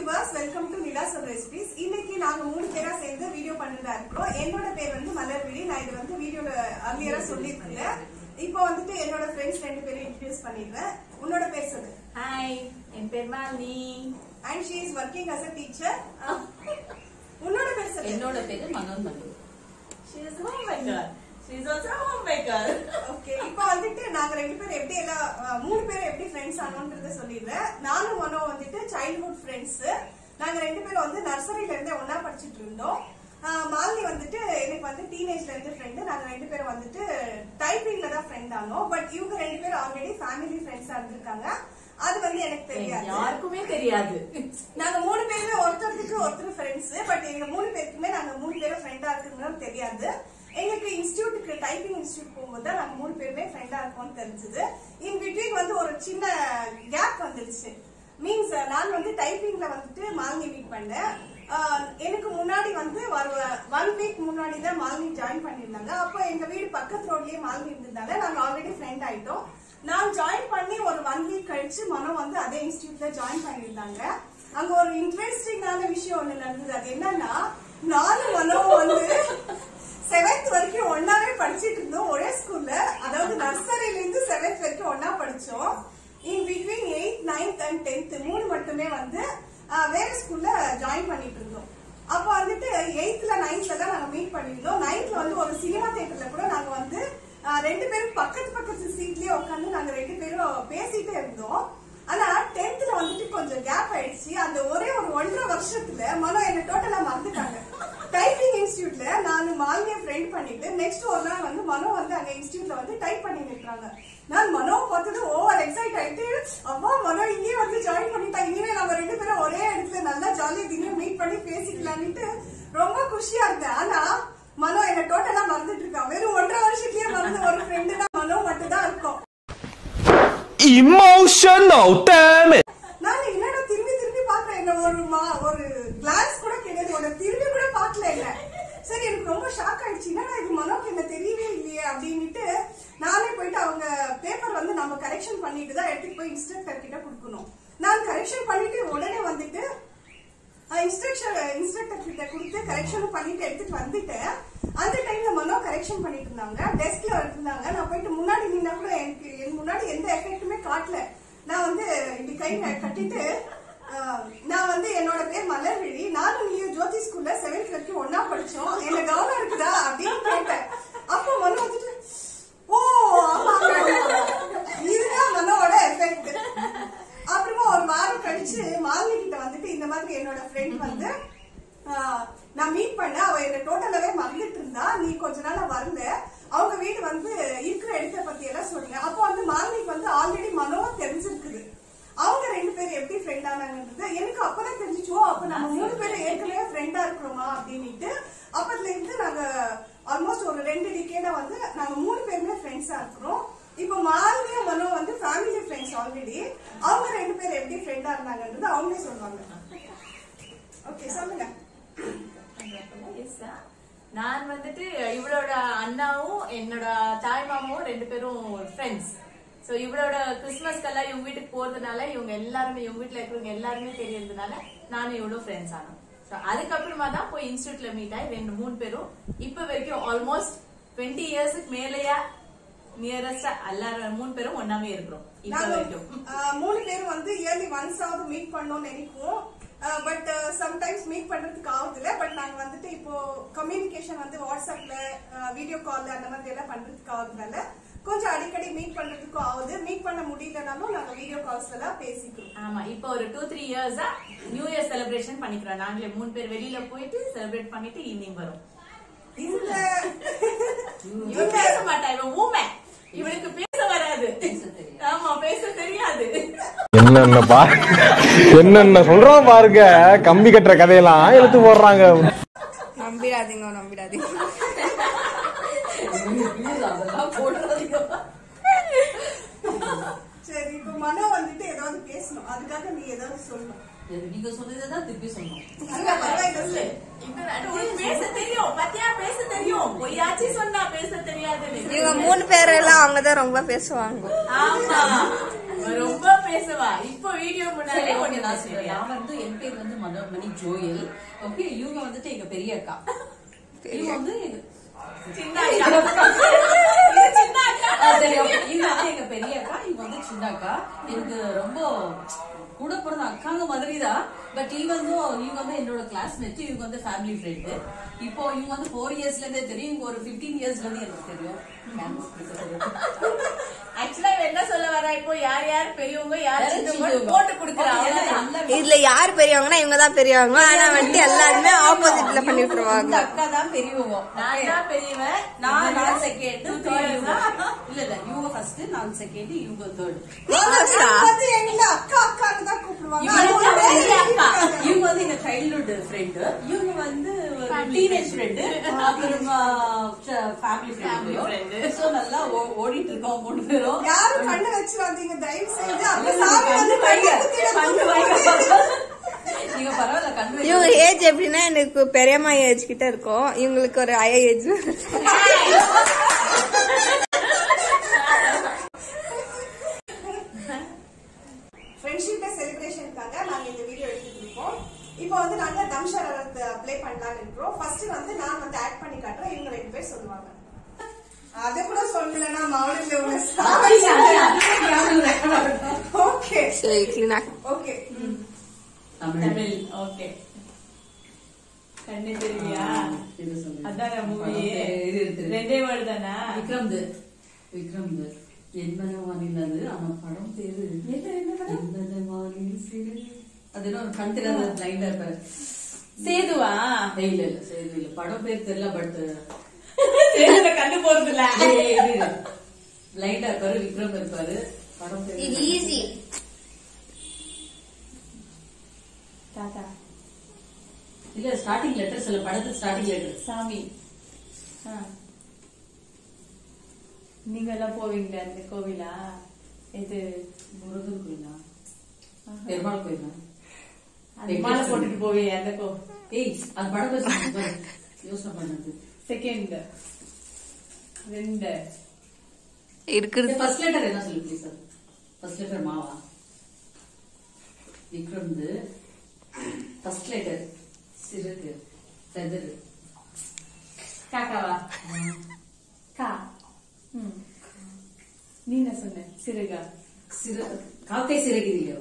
viewers, welcome to Nila soru recipes. இன்னைக்கு நாங்க மூணு பேரா சேர்ந்து வீடியோ பண்ணிட்டு இருக்கோம். என்னோட பேர் வந்து மலர்விழி. நான் இது வந்து வீடியோல earlier சொல்லிருக்கேன். இப்போ வந்துட்டு என்னோட फ्रेंड्स ரெண்டு பேரை இன்ட்ரோ듀ce பண்ணிடுறேன். உன்னோட பேர் சொல்லு. ஹாய், என் பேர் Malini. And she is working as a teacher. உன்னோட பேர் சொல்லு. என்னோட பேர் Manonmani. She is a homemaker. She is also a homemaker. Okay, இப்போ வந்துட்டு நாங்க ரெண்டு பேரும் எப்படி எல்லாம் மூணு பேரும் எப்படி ஃப்ரெண்ட்ஸ் ஆனோன்றத சொல்லிடுறேன். நானும் மனோ வந்துட்டு சைல்ட்ஹுட் ஃப்ரெண்ட்ஸ். நாங்க ரெண்டு பேரும் வந்து நர்சரியில இருந்து ஒண்ணா படிச்சிட்டு இருந்தோம். மாலினி வந்துட்டு எனக்கு வந்து டீனேஜ்ல இருந்து ஃப்ரெண்ட். நாங்க ரெண்டு பேரும் வந்துட்டு டைப்பிங்ல தான் ஃப்ரெண்ட் ஆனோம். பட் இவங்க ரெண்டு பேரும் ஆல்ரெடி ஃபேமிலி ஃப்ரெண்ட்ஸா இருந்திருக்காங்க. அது வந்து எனக்கு தெரியாது, யாருக்குமே தெரியாது. நாங்க மூணு பேருமே ஒருத்தருக்கு ஒருத்தர் ஃப்ரெண்ட்ஸ். பட் எங்க மூணு பேருக்குமே நாங்க மூணு பேரும் ஃப்ரெண்டா இருக்குன்னு தெரியாது. எங்களுக்கு இன்ஸ்டிடியூட்டுக்கு டைப்பிங் இன்ஸ்டிடியூட் போகும்போது தான் நாங்க மூணு பேருமே ஃப்ரெண்டா இருக்கோம்னு தெரிஞ்சது. இன் பிட்வீன் வந்து ஒரு சின்ன கேப் வந்துருச்சு. மீன்ஸ் நான் வந்து டைப்பிங்ல வந்துட்டு மாலினி மீட் பண்ணேன். எனக்கு முன்னாடி வந்து 1 வீக் முன்னாடி தான் மாலினி ஜாயின் பண்ணிருந்தாங்க. அப்போ எங்க வீடு பக்கத்து ரோட்லயே மாலினி இருந்ததால நாங்க ஆல்ரெடி ஃப்ரெண்ட் ஆயிட்டோம். நான் ஜாயின் பண்ணி ஒரு 1 வீக் கழிச்சு மனோ வந்து அதே இன்ஸ்டிடியூட்ல ஜாயின் பண்ணிருந்தாங்க. அங்க ஒரு இன்ட்ரெஸ்டிங்கான விஷயம் ஒண்ணு நடந்தது. அது என்னன்னா, நானும் மனோ வந்து 7th வரைக்கும் ஒன்னாவே படிச்சிட்டு இருந்தோம் ஒரே ஸ்கூல்ல. அதாவது நர்சரியில இருந்து 7th வரைக்கும் ஒன்னா படிச்சோம். In between 8th, 9th and 10th மூணு மட்டுமே வந்து வேற ஸ்கூல்ல ஜாயின் பண்ணிட்டு இருந்தோம். அப்ப வந்துட்டு 8th, 9th தான் நாங்க மீட் பண்ணிருந்தோம். 9th வந்து ஒரு சினிமா தியேட்டர்ல கூட நாங்க வந்து ரெண்டு பேரும் பக்கத்து சீட்லயே உட்காந்து நாங்க ரெண்டு பேரும் பேசிட்டே இருந்தோம். ஆனா 10th வந்துட்டு கொஞ்சம் கேப் ஆயிடுச்சு. அந்த ஒரே ஒரு 1.5 வருஷத்துல மனோ என்ன டோட்டலா மறந்துட்டாங்க. டைப்பிங் இன்ஸ்டிடியூட்ல நான் மாலினியை ஃப்ரெண்ட் பண்ணிட்டு நெக்ஸ்ட் ஒரு நாள் வந்து மனோ வந்து அங்க இன்ஸ்டிடியூட்ல வந்து டைப் பண்ணி நிற்கிறாங்க. நான் மனோ பார்த்தது ஓவர் எக்ஸைட் ஆயிட்டு, அப்பா மனோ இங்கே வந்து ஜாயின் பண்ணிட்டாங்க, இனிமே நம்ம ரெண்டு பேரும் ஒரே இடத்துல நல்லா ஜாலியா தினம் மீட் பண்ணி பேசிக்கலான்ட்டு ரொம்ப குஷியா இருந்தேன். ஆனா மனோ என்ன டோட்டலா மறந்துட்டு இருக்கா. வெறும் 1.5 வருஷத்துலயே மறந்து ஒரு ஃப்ரெண்டுனா மனோ மட்டும் தான் இருக்கும். Emotional damage. நான் என்னடா திரும்பி பாக்குறேன், என்ன ஒரு கிளாஸ் கூட கிடையாது, உன்னை திரும்பி கூட பாக்கல இல்ல. சரி, எனக்கு ரொம்ப ஷாக் ஆயிடுச்சு. என்னடா இது மனோக்கு என்ன தெரியவே இல்லையே அப்படின்னுட்டு நானே போயிட்டு அவங்க பேப்பர் வந்து நம்ம கரெக்ஷன் பண்ணிட்டு தான் எடுத்துட்டு போய் இன்ஸ்ட்ரக்டர் கிட்ட கொடுக்கணும். நான் கரெக்ஷன் பண்ணிட்டு உடனே வந்துட்டு இன்ஸ்ட்ரக்டர் கிட்ட கொடுத்து கரெக்ஷன் பண்ணிட்டு எடுத்துட்டு வந்துட்டேன். அந்த டைம்ல மனோ கரெக்ஷன் பண்ணிட்டு இருந்தாங்க, டெஸ்க்ல இருந்தாங்க. நான் போயிட்டு முன்னாடி நின்னா கூட எனக்கு என் முன்னாடி எந்த எஃபெக்ட்டுமே காட்டல. நான் வந்து இப்படி கை கட்டிட்டு நான் வந்து என்னோட பேர் மலர்விழி, நானும் நீ ஜோதி ஸ்கூல்ல 7th வரைக்கும் ஒன்னா படிச்சோம், என்ன கவனம் இருக்குதா அப்படின்னு கேட்டேன். அப்போ மனோ வந்துட்டு ஓ இதுதான் மனோட எஃபெக்ட். அப்புறமா ஒரு வாரம் கழிச்சு மாலினி கிட்ட வந்துட்டு இந்த மாதிரி என்னோட ஃப்ரெண்ட் வந்து நான் மீட் பண்ண, அவ என்ன டோட்டலாவே மறந்துட்டு இருந்தா, நீ கொஞ்ச நாள் வரல, அவங்க வீடு வந்து இருக்கிற இடத்த பத்தி எல்லாம் சொல்லுங்க. அப்போ வந்து மாலினிக்கு வந்து ஆல்ரெடி மனோவா தெரிஞ்சிருக்குது. அவங்க ரெண்டு பேரும் எப்படி ஃப்ரெண்ட் ஆனாங்கன்றது எனக்கு அப்பதான் தெரிஞ்சிச்சோ. அப்ப நம்ம மூணு பேரும் ஏற்கனவே ஃப்ரெண்டா இருக்கிறோமா அப்படின்ட்டு அப்பத்துல இருந்து நாங்க ஆல்மோஸ்ட் ஒரு 2 டிகேடா வந்து நாங்க மூணு பேருமே ஃப்ரெண்ட்ஸா இருக்கிறோம். இப்போ மாலினியா மனோ வந்து ஃபேமிலி ஃப்ரெண்ட்ஸ் ஆல்ரெடி. அவங்க ரெண்டு பேரும் எப்படி ஃப்ரெண்டா இருந்தாங்கன்றது அவங்களே சொல்லுவாங்க. ஓகே, சொல்லுங்க. நான் வந்துட்டு இவளோட அண்ணாவும் என்னோட தாய் மாமாவும் ரெண்டு பேரும் ஃப்ரெண்ட்ஸ். சோ இவளோட கிறிஸ்துமஸ்க்கெல்லாம் இவங்க வீட்டுக்கு போறதுனால இவங்க எல்லாருமே, இவங்க வீட்டுல இருக்கிறவங்க எல்லாருமே தெரியறதுனால நானும் இவளும் ஃப்ரெண்ட்ஸ் ஆனோம். சோ அதுக்கப்புறமா தான் போய் இன்ஸ்டிடியூட்ல மீட் ஆகி 2-3 பேரும் இப்ப வரைக்கும் ஆல்மோஸ்ட் 20 இயர்ஸ்க்கு மேலயா நியரஸ்டா எல்லாரும் 3 பேரும் ஒன்னாவே இருக்கிறோம். இப்ப வரைக்கும் 3 பேரும் வந்து இயர்லி ஒன்ஸ் ஆவது மீட் பண்ணோம்னு நினைப்போம். பட் சம்டைம்ஸ் மீட் பண்றதுக்கு ஆகுது இல்ல. பட் நாங்க வந்துட்டு இப்போ கம்யூனிகேஷன் வந்து வாட்ஸ்அப்ல வீடியோ கால் அந்த மாதிரி எல்லாம் பண்றதுக்கு ஆகுதுனால கொஞ்சம் அடிக்கடி மீட் பண்றதுக்கும் ஆகுது. மீட் பண்ண முடியலனாலும் நாங்க வீடியோ கால்ஸ்ல எல்லாம் பேசிக்கிறோம். ஆமா, இப்போ ஒரு 2-3 இயர்ஸா நியூ இயர் செலிப்ரேஷன் பண்ணிக்கிறோம். நாங்களே 3 பேர் வெளியில போயிட்டு செலிப்ரேட் பண்ணிட்டு ஈவினிங் வரும். இவன் பேச மாட்டா, இவன் ஊமை, இவனுக்கு பேச வராது. ஆமா, பேச தெரியாது. என்னென்ன சொல்றோம் பாருங்க, கம்பி கட்டுற கதையெல்லாம் எடுத்து போடுறாங்க. நம்பிடாதீங்க. சரி, இப்போ மனோ வந்துட்டு ஏதாவது பேசணும், அதுக்காக நீ ஏதாவது சொல்லணும். நீங்க சொன்னதான் திருப்பி சொன்னோம். பேச தெரியும், பத்தியா பேச தெரியும், பொய்யாச்சி சொன்னா பேச தெரியாது. இவங்க 3 பேரெல்லாம் அவங்கதான் ரொம்ப பேசுவாங்க. ஆமா, ரொம்ப பேசவா இப்போ வீடியோ முன்னாடி ஒண்ணு நான் சொல்றேன். நான் வந்து என் பேர் வந்து மனோமணி ஜோயல். ஓகே, இவங்க வந்துட்டு எங்க பெரிய அக்கா. இவங்க வந்து சின்ன அக்கா. தெரியும். இவங்க வந்து எங்க பெரிய அக்கா, இவங்க வந்து சின்ன அக்கா. எனக்கு ரொம்ப கூட பிறந்த அக்காங்க மாதிரி தான். பட் இவங்க வந்து என்னோட கிளாஸ்மேட், இவங்க வந்து ஃபேமிலி ஃப்ரெண்ட். இப்போ இவங்க வந்து 4 இயர்ஸ்ல இருந்தே தெரியும், இவங்க ஒரு 15 இயர்ஸ்ல இருந்து எனக்கு தெரியும். ஆக்சுவலா என்ன சொல்ல வர, இப்போ யார் யார் பெரியவங்க யார் சின்னவங்க போட்டு குடுக்குறாங்க. இதுல யார் பெரியவங்கன்னா இவங்க தான் பெரியவங்க. ஆனா வந்துட்டு எல்லாருமே ஆப்போசிட்ல பண்ணி விட்டுருவாங்க. அக்கா தான் பெரியவங்க. நான் தான் பெரியவன், நான் செகண்ட், இல்ல இவங்க ஃபர்ஸ்ட், நான் செகண்ட், இவங்க தேர்ட். அக்கா அக்கான்னு தான் கூப்பிடுவாங்க. இவங்க வந்து எங்க சைல்ட்ஹுட் ஃப்ரெண்ட், இவங்க வந்து டீனேஜ் ஃப்ரெண்ட், அப்புறமா ஃபேமிலி ஃப்ரெண்ட். சோ நல்லா ஓடிட்டு இருக்கோம் 3 பேரும். யாரும் கண்ணு வச்சிராதீங்க தயவு செய்து. அந்த சாமி வந்து கண்ணு நீங்க பரவாயில்ல கண்ணு. இவங்க ஏஜ் எப்படின்னா எனக்கு பெரியம்மா ஏஜ் கிட்ட இருக்கும், இவங்களுக்கு ஒரு ஐயா ஏஜ். ஃப்ரெண்ட்ஷிப் செலிப்ரேஷனுக்காக நாங்க இந்த வீடியோ எடுத்துட்டு இருக்கோம். இப்போ வந்து நாங்க தம்ஷரத் ப்ளே பண்ணலாம்னு இருக்கோம். ஃபர்ஸ்ட் வந்து நான் வந்து ஆட் பண்ணி காட்டுறேன், இவங்க 2 பேர் சொல்லுவாங்க. அத கூட சொல்லலனா மவுலில உள்ள ஓகே சரி கிளீனா. ஓகே தமிழ். ஓகே, கண்ணு தெரியலையா? அதான மூவி. ரெண்டே வேர்டு தானா? விக்ரம்து என்ன வானிலது அவன் படம் பேரு என்ன வானில் அது என்ன கண் தெரியாத பிளைண்டா இருப்பாரு. சேதுவா? இல்ல சேது இல்ல, படம் பேர் தெரியல. பட் சேதுல கண்ணு போறது இல்ல, பிளைண்டா இருப்பாரு. விக்ரம் இருப்பாரு. படம் பேர் இது ஈஸி. தாத்தா இல்ல, ஸ்டார்டிங் லெட்டர் சொல்ல, படத்துக்கு ஸ்டார்டிங் லெட்டர். சாமி. நீங்க எல்லாம் போவீங்களா இந்த கோவிலா? இது முருகன் கோயிலா, பெருமாள் கோயிலா? மாலை போட்டுட்டு போவீங்க அந்த ஏய், அது படம் பேர் யோசனை பண்ணது. செகண்ட் 2 இருக்குது. ஃபர்ஸ்ட் லெட்டர் என்ன சொல்லு ப்ளீஸ். சார் ஃபர்ஸ்ட் லெட்டர் மாவா? விக்ரம்து ஃபர்ஸ்ட் லெட்டர் சிறுக்கு ஃபெதர். காக்காவா? கா. நீ என்ன சொன்ன? சிறுகா? காக்கை சிறகிரியா?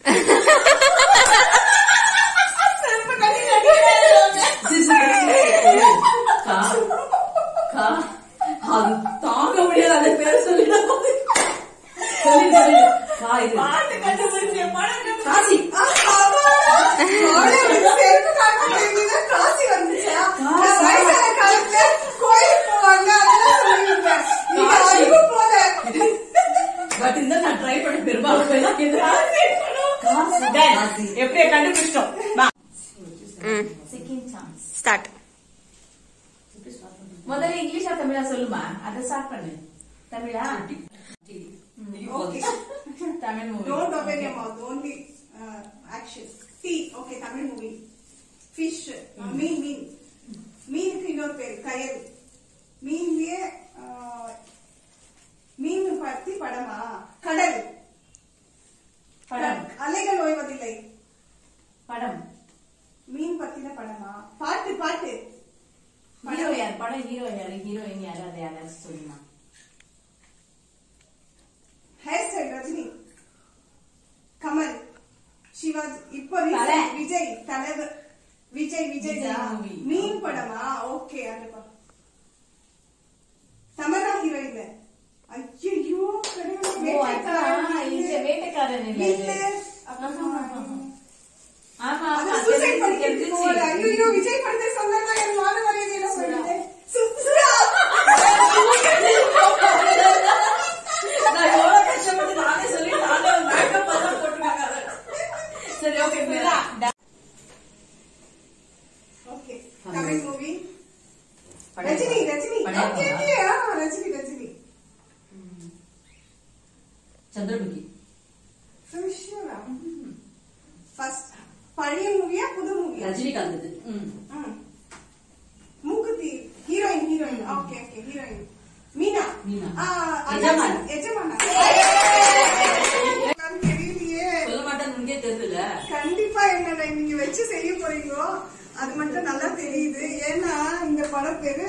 அது தாங்க முடியாது, அந்த பேர் சொல்லி காசி. காசி வந்துச்சா? வயசான காலத்துல கோயில் போவாங்க, பட் இந்த நான் ட்ரை பண்ண பெருமாள் கோயில் எப்படியே கண்டுபிடிச்சோம். Second chance. ஸ்டார்ட். முதல்ல இங்கிலீஷா தமிழா சொல்லுமா? அதை ஸ்டார்ட் பண்ணு. தமிழா? Okay. Tamil movie. Don't open your mouth. Only action. T. Okay, Tamil movie. Fish. Mean. மீனுக்கு இன்னொரு பேரு கயல். மீன்லயே மீன் பத்தி படமா? கடல். படம். அலைகள் ஓய்வதில்லை. படம். மீன் பத்தின படமா? பாட்டு. ஹீரோ யார்? படம் ஹீரோ யாரு? ஹீரோயின் யாரு? அதை யாராச்சும் சொல்லுமா? Hair style Rajini, Kamal, Sivaji. இப்போ விஜய் தலைவர். விஜய் மீன் படமா? ஓகே, அதுப்பா. தமன்னா ஹீரோயின். ஐயோ வேட்டைக்காரன் இல்ல. ஆமா, சூசைட் பண்ணிட்டு ஐயோ விஜய் படத்தை சொன்னா என் மான மரியாதை என்ன சொல்லுது? நான் எவ்வளவு கஷ்டப்பட்டு நானே சொல்லி நானே மேக்கப் எல்லாம் போட்டுருக்காங்க. சரி, okay. Okay, Tamil movie. Rajini. Rajini. Chandramukhi. First பழைய மூவியா புது மூவியா? ரஜினிகாந்த். மூக்குத்தி. ஹீரோயின். Okay, heroine. மீனா. எஜமானா. தெரியலையே. என்னென்ன நீங்க வச்சு செய்ய போறீங்களோ அது மட்டும் நல்லா தெரியுது. ஏன்னா இந்த படம் பேரு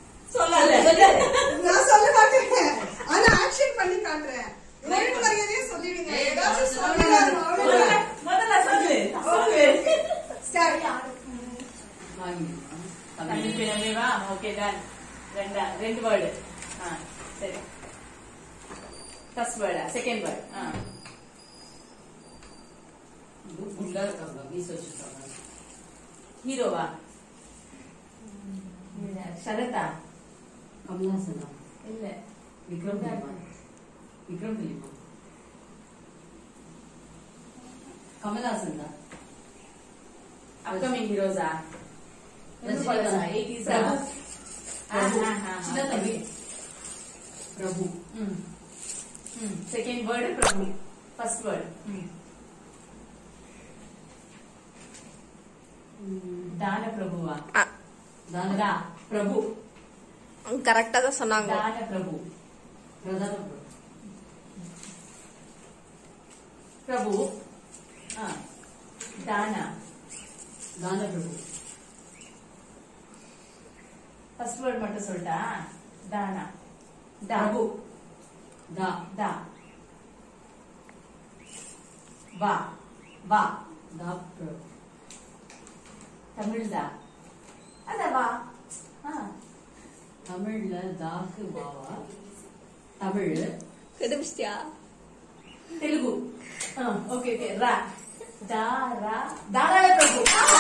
நான் சொல்ல மாட்டேன், ஆனா ஆக்ஷன் பண்ணி காட்டுறேன். ஒழுங்கு மரியாதையே சொல்லிடுங்க. ஏதாச்சும் சொல்லுங்க. முதல்ல சொல்லு. Okay done. ரெண்டு வேர்டு. சரி. First வேர்டா second word? ஹீரோவா? சரதா? கமலாசனா? இல்ல. விக்ரம் தெரியுமா? கமலாசன் தான். அப்கமிங் ஹீரோஸா? சின்ன தம்பி பிரபு. செகண்ட் வேர்டு பிரபு. ஃபர்ஸ்ட் வேர்டு தான பிரபுவா? தானதா பிரபு. கரெக்டா தான் சொன்னாங்க. தான பிரபு. பிரதான பிரபு. தானா? தான பிரபு. ஃபர்ஸ்ட் வேர்ட் மட்டும் சொல்லிட்டா? தானா. பிரபு. தா. தா. வா. வா. தா பிரபு. தமிழ் தா. அத வா. தமிழ்ல தாக்கு வாவா. தமிழ். கண்டுபிடிச்சியா? தெலுங்கு. Okay okay. ரா. தா ரா. தாராள பிரபு.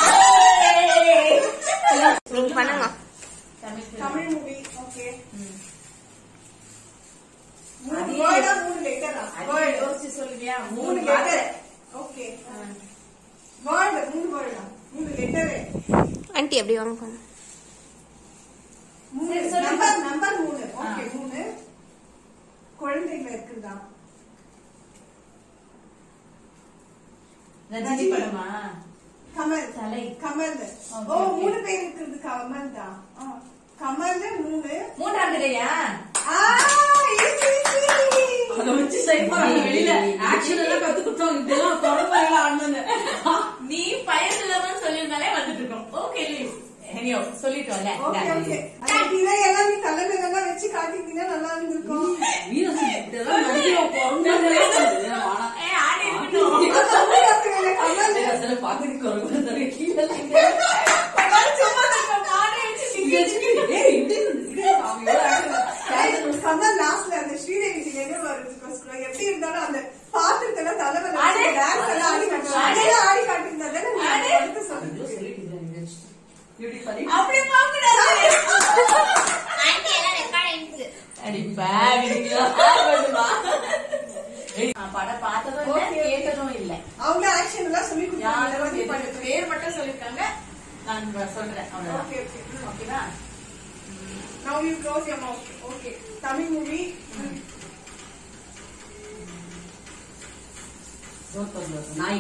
நீங்க பண்ணுங்க. தமிழ் மூவி. ஓகே. 3 வேர்டா 3 லெட்டரா? வேர்ட் யோசிச்சு சொல்லுவியா? 3 லெட்டர். ஓகே. வேர்ட் 3 வேர்டா? 3 லெட்டர். ஆண்டி எப்படி வாங்க? நம்பர் 3. ஓகே 3. குழந்தைங்க இருக்குதா? ரஜினி படமா? கமல். தலை. கமல். ஓ 3 பேர் இருக்குது. கமல் தான். கமல் 3. மூன்றாம் கிடையா? அத வச்சு செய்ப்பா. வெளியில ஆக்ஷன் எல்லாம் கத்து கொடுத்தோம். இதெல்லாம் தொடர்புல ஆடுனாங்க. நீ பயந்துலதான் சொல்லியிருந்தாலே வந்துட்டு இருக்கோம். ஓகே எனியோ சொல்லிட்டோம்ல. Okay okay. இதை எல்லாம் நீ தலைமையில வச்சு காட்டிட்டீங்கன்னா நல்லா இருந்திருக்கும். இதெல்லாம் நடிக்கிறோம். ஆடி இருக்கட்டும். பாத்துட்டு கமல் லாஸ்ட்ல அந்த ஸ்ரீதேவி எப்படி இருந்தாலும் அந்த பாத்துட்டு தலைவர் டான்ஸ் எல்லாம் ஆடி காட்டிருந்தாங்க. அப்படி படம் பார்த்ததும் இல்ல கேட்டதும் இல்ல. அவங்க ஆக்ஷன் எல்லாம் சொல்லி கொடுத்தாங்க. பேர் மட்டும் சொல்லிருக்காங்க. நான் சொல்றேன். Okay okay. ஓகேவா? Now you close your mouth. Okay. Tamil movie. நாய்.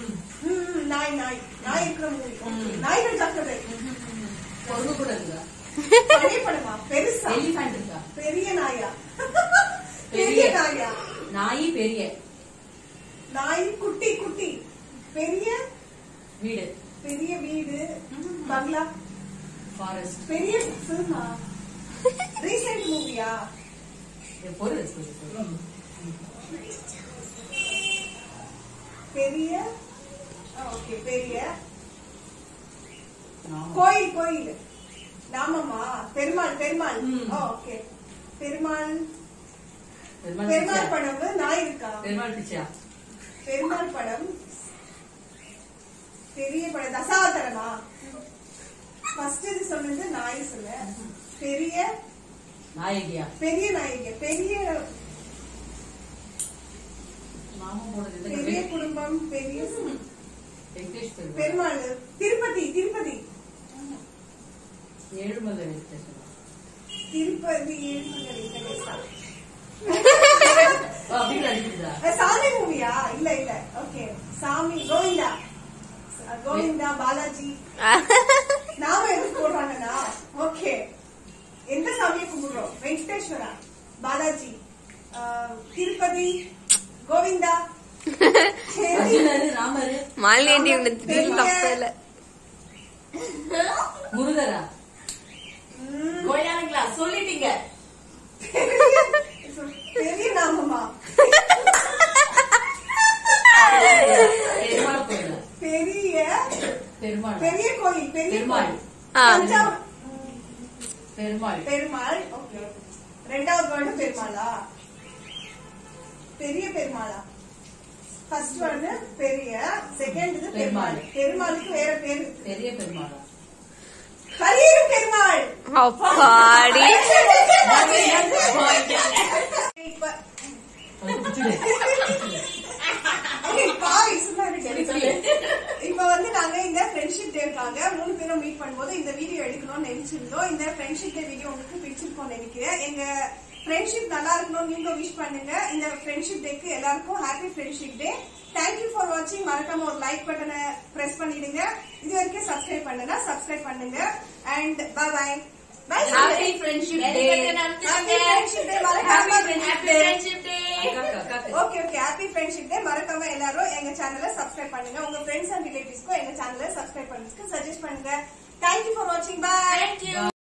நாய் இருக்கிற மூவி. நாய்கள் டாக்டர். பொண்ணு கூட இருக்கா? பெரிய படமா? பெருசா? எலிஃபண்ட் இருக்கா? பெரிய நாயா? பெரிய நாயா? நாய் பெரிய. நாய் குட்டி குட்டி. பெரிய வீடு. பெரிய வீடு. பங்களா. ஃபாரஸ்ட். பெரிய ஃபில்மா? ரீசெண்ட் மூவியா? பொருள் பெரிய. ஓகே பெரிய கோயில். நாமமா? பெருமாள். ஓகே. பெருமாள் படம் நாய் இருக்கா? பெருமாள் பிச்சா. பெருமாள் படம் பெரிய படம் தசாவதாரமா? ஃபர்ஸ்ட் இது சொன்னது நாய் சொல்ல. பெரிய நாயகியா? பெரிய நாயகி. பெரிய நாமம் போனது பெரிய குடும்பம். பெரிய பெருமாள். திருப்பதி. ஏழுமலை வெங்கடேசன். திருப்பதி ஏழுமலை வெங்கடேசன். அப்படி நடிக்கிறதா? சாமி மூவியா? இல்ல. ஓகே. சாமி கோவிந்தா பாலாஜி. நாம எதுக்கு போடுறாங்கன்னா ஓகே எந்த சாமியை கும்பிடுறோம்? வெங்கடேஸ்வரா, பாலாஜி, திருப்பதி, கோவிந்தா, ராமர், மாலினி ஆண்டி இவங்களை திடீர்னு தப்பே இல்ல. முருகரா கோயானுங்களா சொல்லிட்டீங்க. பெரிய நாமமா பெருமாள் கோயில். பெரிய பெருமாள் பெரிய கோயில் பெரிய பெருமாள். தஞ்சாவூர் பெருமாள் பெருமாள். ஓகே. ரெண்டாவது வேர்டு பெருமாளா? பெரிய பெருமாளா? ஃபர்ஸ்ட் வேர்டு பெரிய, செகண்ட் இது பெருமாள். பெருமாளுக்கு வேற பேரு. பெரிய பெருமாளா? கரியரும் பெருமாள். அப்பாடி இப்ப வந்து நாங்க இந்த ஃப்ரெண்ட்ஷிப் டேக்காக 3 பேரும் மீட் பண்ணும்போது இந்த வீடியோ எடுக்கணும்னு நினைச்சிருந்தோம். இந்த ஃப்ரெண்ட்ஷிப் டே வீடியோ உங்களுக்கு பிடிச்சிருக்கோம்னு நினைக்கிறேன். எங்க ஃப்ரெண்ட்ஷிப் நல்லா இருக்கணும் நீங்க விஷ் பண்ணுங்க. இந்த ஃப்ரெண்ட்ஷிப் டேக்கு எல்லாருக்கும் happy friendship day. Thank you for வாட்சிங். மறக்காம ஒரு லைக் பட்டனை பிரஸ் பண்ணிடுங்க. இது வரைக்கும் சப்ஸ்கிரைப் பண்ணுங்க, சப்ஸ்கிரைப் பண்ணுங்க. And bye bye. Happy friendship day. Happy friendship day. மறக்காம friendship day. Okay okay. Happy friendship day. மறக்காம எல்லாரும் எங்க சேனலை சப்ஸ்கிரைப் பண்ணுங்க. உங்க ஃப்ரெண்ட்ஸ் அண்ட் ரிலேட்டிவ்ஸ்க்கும் எங்க சேனலை சப்ஸ்கிரைப் பண்ணுங்க, சஜஸ்ட் பண்ணுங்க. தேங்க்யூ ஃபார் வாட்சிங். பை. Thank you.